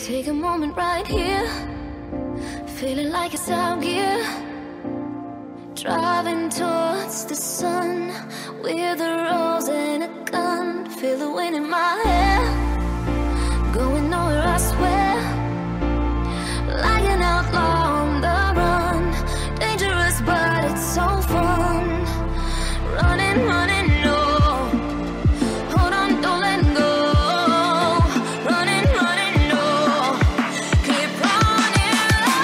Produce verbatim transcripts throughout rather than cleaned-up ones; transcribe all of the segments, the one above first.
Take a moment right here, feeling like it's out gear. Driving towards the sun with a rose and a gun. Feel the wind in my hair, going nowhere I swear. Like an outlaw on the run, dangerous but it's so fun. Running, running, no. Hold on, don't let go. Running, running, no. Keep running.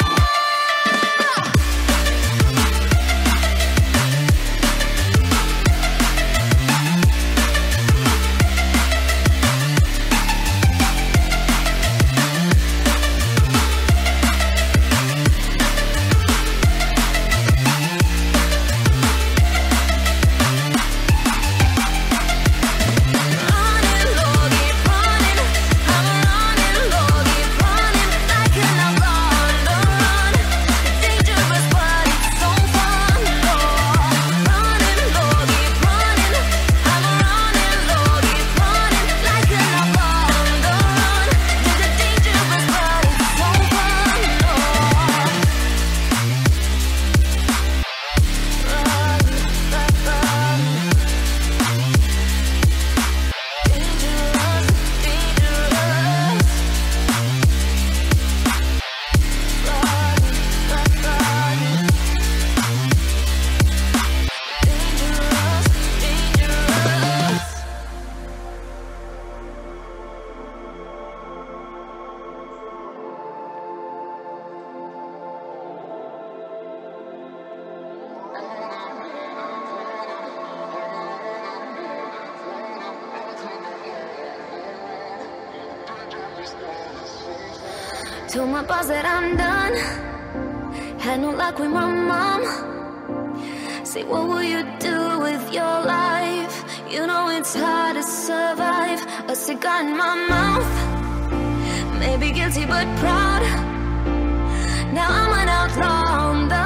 Told my boss that I'm done. Had no luck with my mom. Say, what will you do with your life? You know it's hard to survive. A cigar in my mouth, maybe guilty but proud. Now I'm an outlaw on the